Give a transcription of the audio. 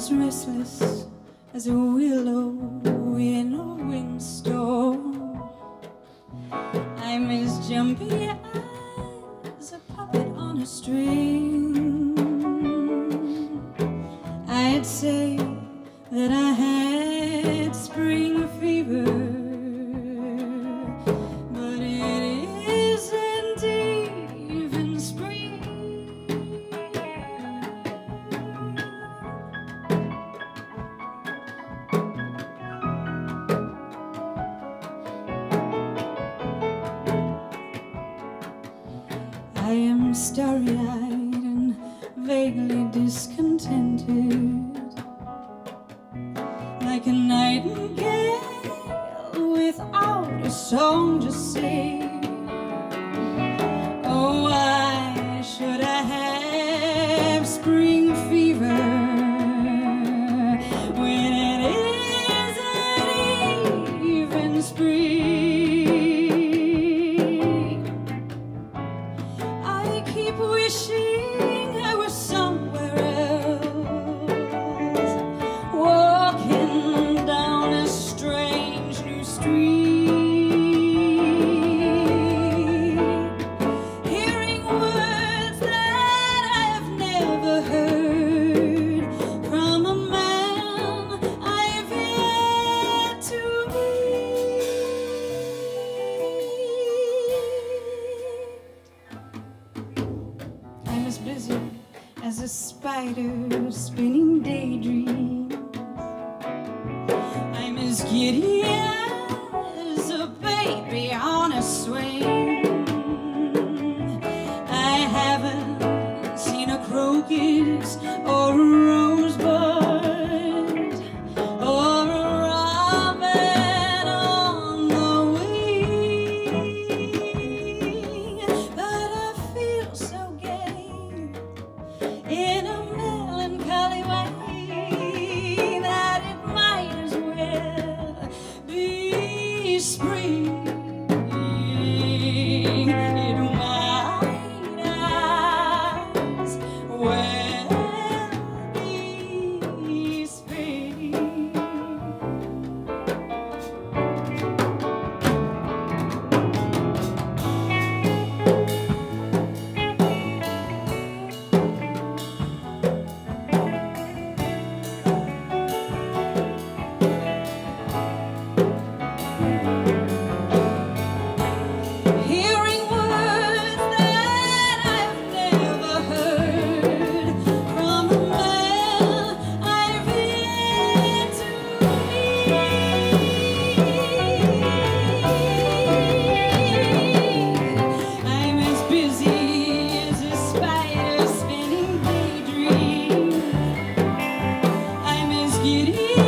as restless as a willow in a windstorm. I'm as jumpy as a puppet on a string. I'd say that I had spring fever, but it isn't even spring. I am starry-eyed and vaguely discontented, like a nightingale without a song to sing. Oh, why should I have spring fever when it isn't even spring? I keep wishing I was somewhere else, walking down a strange new street, hearing words that I've never heard from a man I've yet to meet. I'm as busy as a spider spinning daydreams. I'm as giddy as a baby on a swing. I haven't seen a crocus or a rosebud or a robin on the wing, but I feel so gay in a melancholy way that it might as well be spring. It might as well be spring. Hearing words that I've never heard from a man I've yet to meet. I'm as busy as a spider spinning daydreams. I'm as giddy